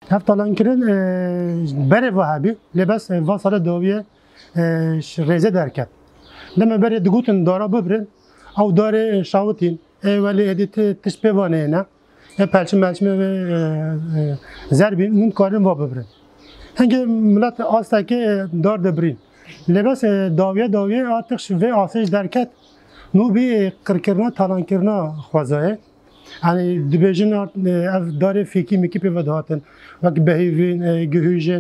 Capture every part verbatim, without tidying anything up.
هفتالان کردن بره وهابی لباس وصل دویه رزه درکت. لما بره دقوتن دارا ببرن او داره شاوتین ولی ادیت تشبیهانه نه پلچم پلچم زربین اون کارن وا ببرن. هنگه ملت آسته که دار دبرین لباس داویه داویه آتش و آسش درکت نو بی کرکرنا تالان کرنا خوازه yani dibêjin ev darê fêkî mekî pê vedatin wek behêvên gihûjin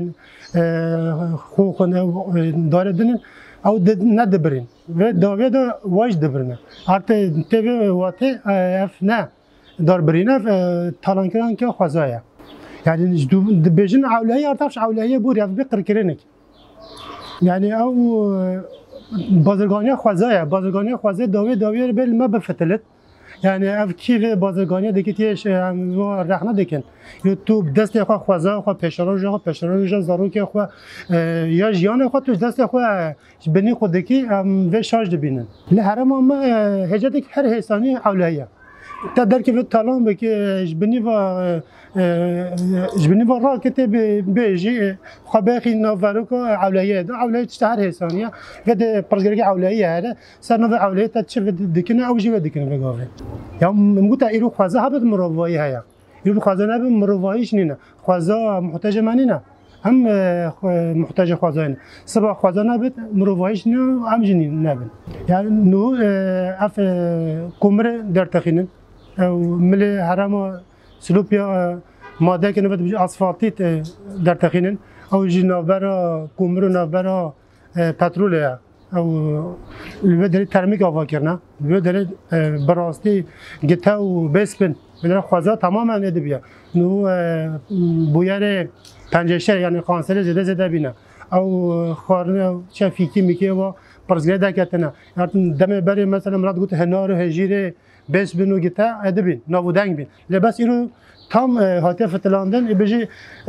xooxin ew darê dinin ew nedibirin ve daviya da waj dibirin artı tevê watê ev ne darbirîn ev talankiran ke xweza ye yani dibêjin ewlehiyê artı ewlehiyê bûr ev bê qirkirinek yani ew bazirganiya xweza ye bazirganiya xwezê daviya daviya bê li me bifitilit yani ev kîvê bazirganiya dikîtiye rexne dikin tu destê xwe xweza xwe pêşeroja xwe pêşeroja zarokê xwe ya jiyana xwe tu destê xwe ji binî xwe dikî em vê şaj dibînin li herêma me hêcetek her hêsanî ewlehî te derkê vê talan bikî ji binî ve ji binî ve raketê bêjî xwebexî navveroka ewlehiyê de ewlehî tiştî her hêsanî ye vê de pirsgirêkê ewlehiyê here ser navê ewlehiyê te çi dikine ew jî vê dikine vê gavê ya min gote îro xweza hebit mirovayî heye îro xweza nebin mirovayî jî nîne xweza muhtece me nîne em muhtece xwezayê ne siba xweza nebit mirovayî jî nîne em jî nebin yani nû ev komirê dertexînin ew milê herêma Silopya madde ne ve asfaltî dertexînin ew jî navbera komir û navbera petrolê ye ew li vê derê termîk avakirine li vê derê bi rastî gite û bêspin bilêre xweza tamamen nedibiye nû bûyerê penceşer yani kanserê zêde zêde bîne ew xwarinê çi fîkî mîkî wa pirsgirê derketine demê berê mesela milat got henar û hejîrê bêspin û gite edibîn navûdeng bîn lêbes îro tam hatiye fitilandin ê bijî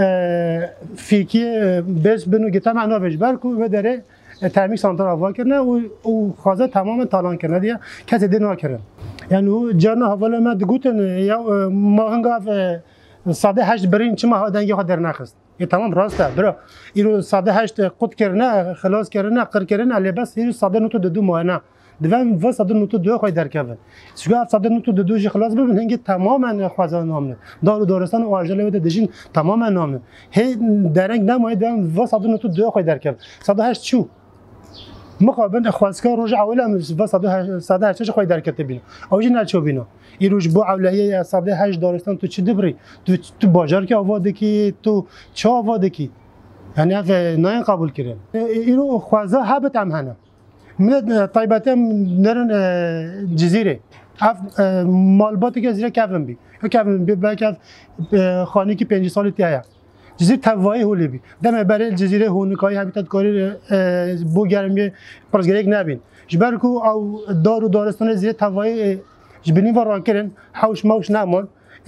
fîkî bêspin û gite me navêj ber ku vê derê termîk santral avakirine û xweza tamamen talankirine diye kesê dê nakirin yani û carna hevala me digotin ya ma hinga sade heşt birîn çima dengê xwe dernaxist ê tamam rast e bira îro sade heşt qut kirine xilas kirine qir kirine lêbes îro sade nû du mayne divem ve sade nû du xwe derkevin çûka ev sade nû du jî xilas bibin hingê tamamen xweza namîne dar û daristan û ajelê wê de dijîn tamamen namîne hê dereng nemaye divem ve sade nû du xwe derkevin sade heşt çû مقابل خواسته روز اول هم صد صد هشت خواهی درکت بینم. آویج نچو بینم. این روز با اولهیه صد هشت دارستان تو چی دبری؟ تو تو بازار که آواده کی تو چه آواده کی؟ یعنی اف ناین قبول کردن. این رو خواسته هبت هم هنه. من طیبته نرن جزیره. اف مالباتی که جزیره کافم بی. کافم بی باید خانه کی پنج سالی تیه. جزیره توایی هولی بی. دم برای جزیره هونیکایی همیتاد کاری بو گرمی پرزگریک نبین. جبرکو او دار و دارستان جزیره توایی جبینی و راکرن حوش موش نمان.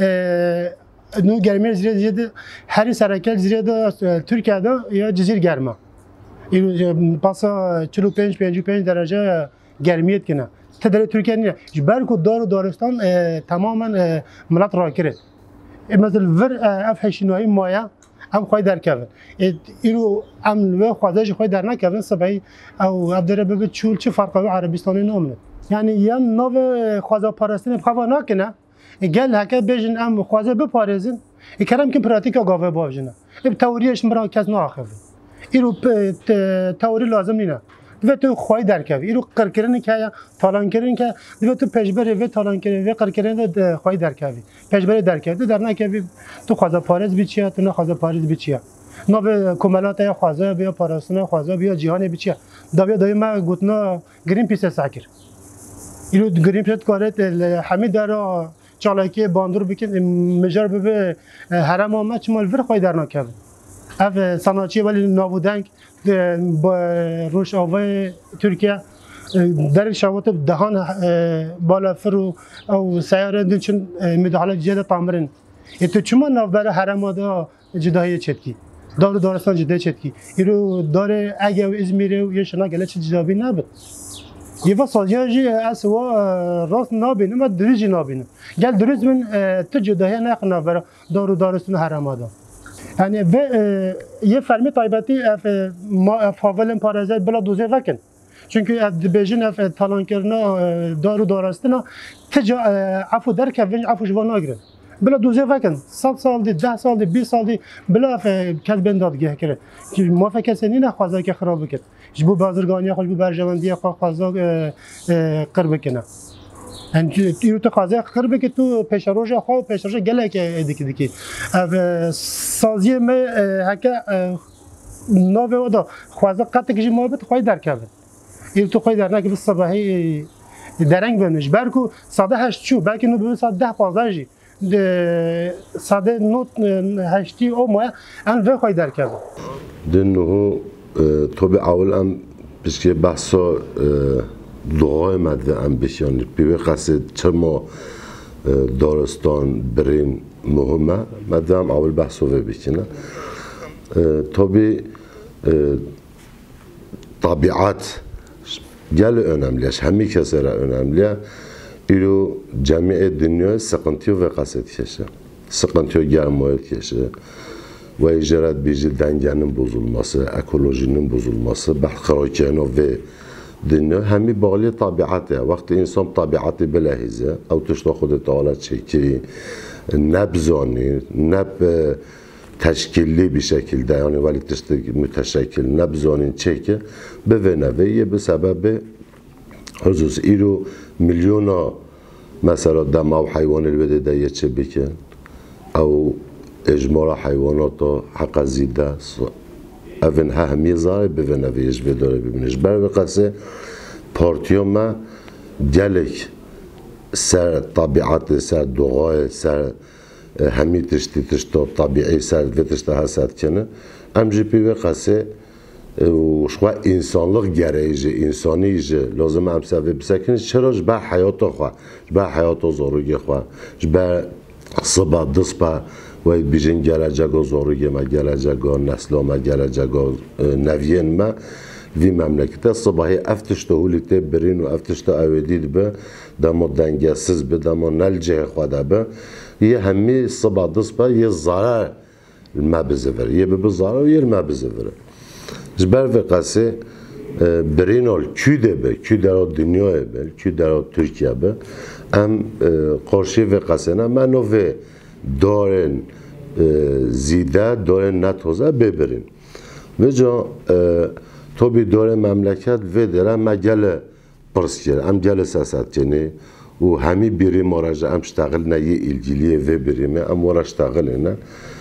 نو گرمی جزیره جزیره هری سرکل جزیره دا ترکیه دا یا جزیره گرما. این پاسا چلو پنج پنجو پنج درجه گرمیت کنه. تدری ترکیه نیه. جبرکو دار و دارستان تماما ملت راکرد. مثل ور افهشینایی مایا ام خواهی در کردن. اینو ام و خوازش خواهی در نکردن سبعی او عبدالله ببید چول چه فرقی عربستانی نامنه. یعنی یا نو خوازه پارستن بخوا نکنه. گل هک بیشن ام خوازه بپارزن. اکرام که پراتیک آگاه باوجنه. اب تئوریش مرا کس ناخذ. اینو تئوری لازم نیه. و تو خواهی در کردی. اینو قرکرنی که یا تالان کردن که و تو پشبری و تالان کردن و قرکرنی خواهی در کردی. پشبری در کردی در نکردی تو خوازه پارز بیچیه تو نه خوازه پارز بیچیه. نه به کمالات یا خوازه بیا پارستانه خوازه بیا جهانی بیچیه. داوی داوی ما گفتن گرین پیس ساکر. اینو گرین پیس کارت همه در چالاکی باندور بکن مجار به حرم آمد چمال ور خواهی در نکرد. اف صنعتی ولی نابودنگ با روش آوای ترکیه در شواط دهان بالا فرو او سیاره دنچن مدحال جدا تامرن. اتو چما نوبر حرم آدا جدایی چتکی دار دارستان جدایی چتکی ایرو داره اگه ازمیره یه شنا گله چه جدایی نبود. یه وقت سازیاجی اسوا راست نبینه ما دریجی نبینه. گل دریج من تو جدایی نکنه برا دار دارستان حرم آدا. یعنی و یه فرمی تایبتی اف ما فاولن پارازیت بلا دوزه وکن چونکه اف بیژن اف تالان کردن دارو دارستنا تجا عفو در که ونج عفو جوان نگیره بلا دوزه وکن صد سال دی ده سال دی بیست سال دی بلا اف کد بندادگی کرد که ما فکر سنی نخوازه که خراب بکد جبو بازرگانی خوش بو برجمندی خو خوازه قرب کنه یعنی تو تو خوازه قرب که تو پیشروش خو پیشروش گله که دیکی دیکی اف سازی می هکه نوه و دا خوازه قطع کشی محبت خواهی در کرده این تو خواهی در نکه بس صباحی درنگ بمنش برکو ساده هشت چو بلکه نو ببین ساده ده پازده جی ساده نوت هشتی او ماه ان و خواهی در کرده دنو تو به اول هم بسکه بحثا دعای مده هم بشیانید بیوه قصد چرما دارستان برین مهمه مده هم اول بحثا و بشینه tabi e, tabiat gel önemli, hemi kesere önemli. İro cemiye dünya sıkıntı ve kaset yaşa, sıkıntı gelmeyet yaşa ve icraat bizi dengenin bozulması, ekolojinin bozulması, bahkarakeno ve dünya hemi bağlı tabiatı. Vakti insan tabiatı belahize, او تشتا خود تعالی çeki, nebzani, neb teşkilli bir şekilde yani veli müteşekkil nebzanin çeki be neviye bir sebebi husus iro milyona mesela demav hayvan elbette de yeçe biken او اجماع حیوانات حق زیده اون همی زاره به نویش بداره ببینش بر قصه پارتیا ما گلک سر طبیعت سر دعای سر همی تشتی تشتا طبیعی سر و تشتا هست کنه ام جی پی و قصه و شخوا انسانلıq گرایجه انسانیجه لازم ام سوی بسکنه چرا جبه حیات خواه جبه حیات زاروگی خواه جبه صبح دسپا و بیشین gelecek زاروگی ما gelecek نسلا ما gelecek نوین ما وی مملکت صبحی افتشت هولیت برین و افتشت آویدید به دما دنگسیز به دما نلجه خواده به یه همی صبح دسپا یه ضرر ما بزوره یه به ضرر یه ما بزوره جبر و قصه برینال کی ده به کی در دنیای به کی در ترکیه به ام قرشی و قصه نه منو و دارن زیده دارن نتوزه ببرین و جا تو بی داره مملکت و داره مگله پرس کرد ام گله سیاست کنی و همی بیری مراجع ام شتغل نه یه ilgiliye و بیریمه ام ورا شتغل نه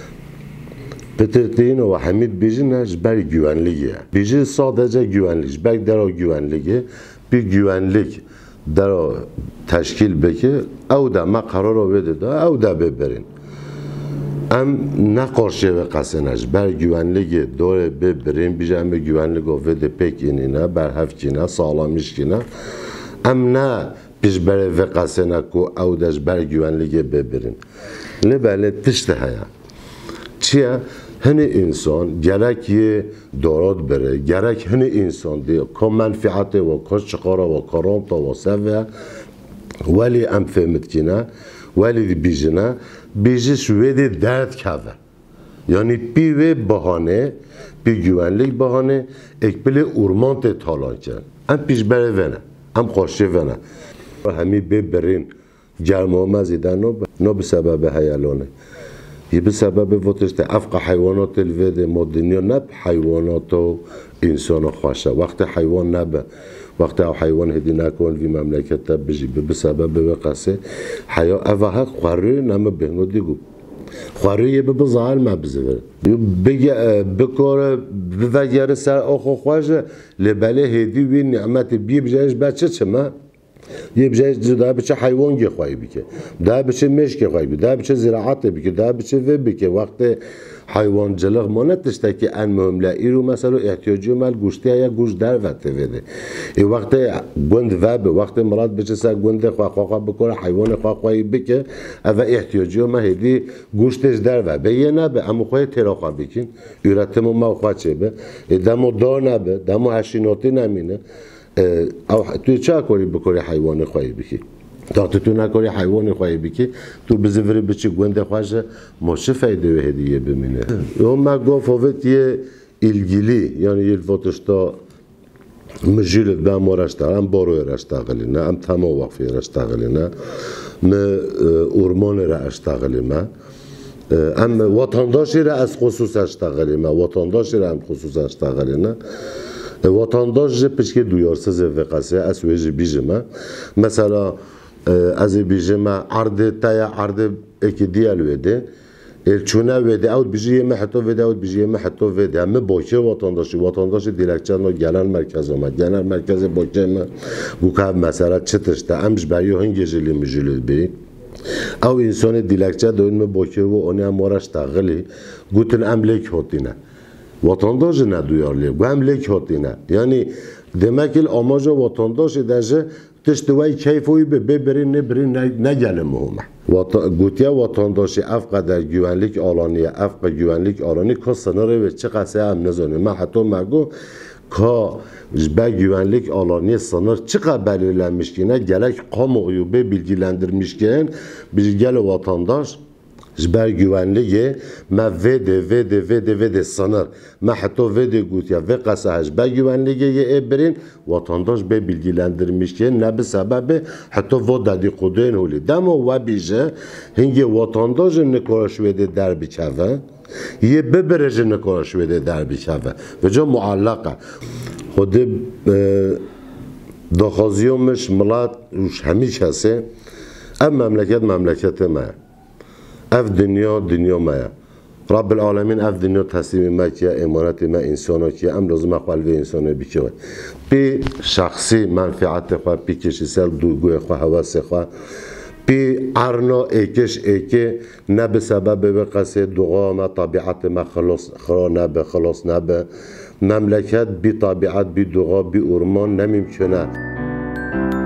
Petirteyin o Hamid Bey'in jber güvenliği. Bey'in sadece güvenlik. Jber dero güvenliği bir güvenlik dero teşkil beki. Ev de ma karar verdi da ev de beberin. Em ne karşı ve kasene jber güvenliği doğru beberin. Bey'in em güvenlik o verdi pek inine berhefkine sağlamışkine. Em ne bijber ve kasene ko ev de jber güvenliği beberin. Ne böyle tişte haya. چیه؟ هنی انسان گرک یه داراد بره گرک هنی انسان دی که منفعت و که چقاره و کرامت و سوه ولی ام فهمت کنه ولی دی بیجنه بیجش ویدی درد کهوه یعنی بی وی بهانه بی güvenlik بهانه اکبلی ارمانت تالان کن ام پیش بره ونه ام خوشی ونه همی ببرین گرمه مزیدن نو به سبب هیلانه یه به سبب وقتش افق حیوانات الوده مدنیا نب حیوانات و انسان خوشه وقت حیوان نب وقت او حیوان هدی نکن وی مملکت تب بجی به سبب وقصه حیا اوه خوری نم بهنو دیگو خوری یه به بزال مبزور بگه بکاره بوجر سر آخو خوشه لبله هدی وی نعمت بی بجایش بچه چما یه بجای دا بچه حیوان گی خواهی بکه دا بچه مشک خواهی بکه دا بچه زراعت بکه دا بچه و بکه وقت حیوان جلق مانتشته که ان مهمله ای رو مثلا احتیاجی مال گوشتی یا گوش در وقته وده ای وقت گوند و به وقت مراد بچه سر گوند خواه خواه بکنه حیوان خواه خواهی بکه او احتیاجی ما هدی گوشتش در و به یه نبه اما خواهی تیرا خواه بکن ایرتم ما خواه چه به دمو دار نبه دمو هشیناتی نمینه او توی چه کاری بکنی حیوان خواهی بکی تا تو نکاری حیوان خواهی بکی تو بزوری بچی گونده خواهشه ما چه فایده به هدیه بمینه اون ما گفت یه ilgili yani yılvatışta mecil ben moraşta hem baroya raştağılına hem tema vakfiye raştağılına me ormanı raştağılına hem vatandaşı ra az khusus raştağılına vatandaşı ra hem khusus raştağılına vatandaşı pişki duyarsız ve kase az veci bijime mesela az bijime ardı taya ardı eki diyal vedi Elçuna ve de out bijiye mehato ve de out bijiye mehato ve de me boşe vatandaşı vatandaşı dilekçanla genel merkez ama genel merkeze boşe mi bu kadar mesela çıtırsta amş bariyo hangi jeli mijili bi او insan dilekçe dönme boşe ve onu amaraş tağili gutun emlek hotine vatandaşı ne duyarlı bu emlek hotine yani demek ki amacı vatandaşı derece تشتوی کیفوی به ببرین نبرین نگله مهمه گوتیا وطنداشی افقدر güvenlik آلانی افق güvenlik آلانی که سناره و چه قصه هم نزانه من حتی مگو که به güvenlik آلانی sınır چقدر belirlenmiş ki ne gerek kamuoyu be bilgilendirmiş ki bir gel vatandaş جبر güvenliği me vede vede vede vede sınır me hatta vede gutya ve kasa jber güvenliği ebrin vatandaş be bilgilendirmiş ki ne bir sebebi hatta o dedikodu holi demo ve bije hinge vatandaş ne koş vede der biçave ye beberece ne koş vede der biçave ve co muallaka xode daxaziyomuş millet hemiş hase ev memleket memleketi me ev dünya dünya maya. Rabbil alemin ev dünya teslim mekiye emanet me insana ki em lazım akval ve insana bikire. Bir şahsi menfaat xwa, bir kişisel duygu xwa, havas xwa, bir arna ekeş eke ne be sebebe be qase dua ma tabiat ma khalas khra ne be khalas ne be memleket bir tabiat bir dua bir orman ne mümküne.